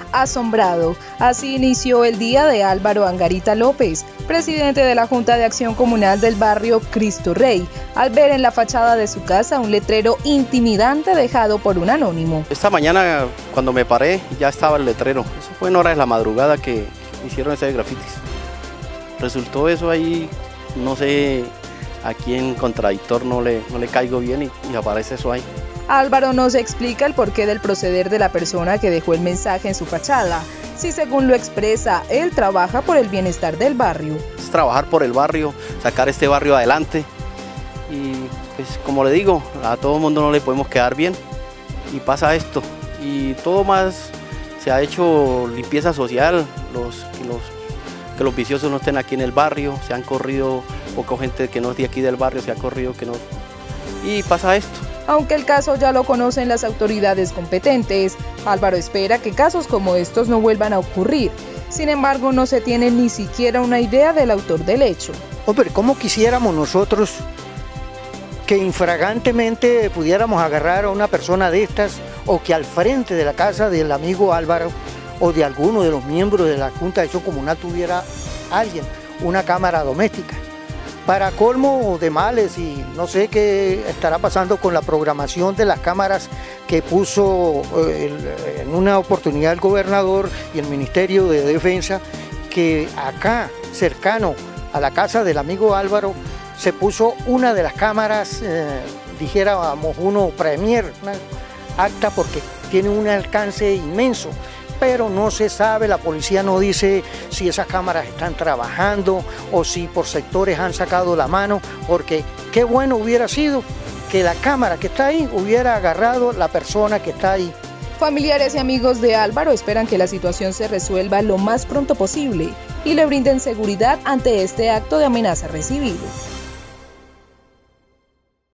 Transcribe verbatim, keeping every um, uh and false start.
asombrado. Así inició el día de Álvaro Angarita López, presidente de la Junta de Acción Comunal del barrio Cristo Rey, al ver en la fachada de su casa un letrero intimidante dejado por un anónimo. Esta mañana cuando me paré ya estaba el letrero. Eso fue en hora de la madrugada que hicieron ese grafitis. Resultó eso ahí, no sé a quién contradictor no le, no le caigo bien y, y aparece eso ahí. Álvaro nos explica el porqué del proceder de la persona que dejó el mensaje en su fachada. Si según lo expresa, él trabaja por el bienestar del barrio. Es trabajar por el barrio, sacar este barrio adelante y pues como le digo, a todo el mundo no le podemos quedar bien y pasa esto. Y todo más se ha hecho limpieza social, los, los, que los viciosos no estén aquí en el barrio, se han corrido, poca gente que no es de aquí del barrio se ha corrido que no, y pasa esto. Aunque el caso ya lo conocen las autoridades competentes, Álvaro espera que casos como estos no vuelvan a ocurrir. Sin embargo, no se tiene ni siquiera una idea del autor del hecho. Hombre, ¿cómo quisiéramos nosotros que infragantemente pudiéramos agarrar a una persona de estas o que al frente de la casa del amigo Álvaro o de alguno de los miembros de la Junta de Acción Comunal tuviera alguien, una cámara doméstica? Para colmo de males, y no sé qué estará pasando con la programación de las cámaras que puso eh, el, en una oportunidad el gobernador y el Ministerio de Defensa, que acá, cercano a la casa del amigo Álvaro, se puso una de las cámaras, eh, dijéramos uno premier, una acta, porque tiene un alcance inmenso. Pero no se sabe, la policía no dice si esas cámaras están trabajando o si por sectores han sacado la mano, porque qué bueno hubiera sido que la cámara que está ahí hubiera agarrado la persona que está ahí. Familiares y amigos de Álvaro esperan que la situación se resuelva lo más pronto posible y le brinden seguridad ante este acto de amenaza recibido.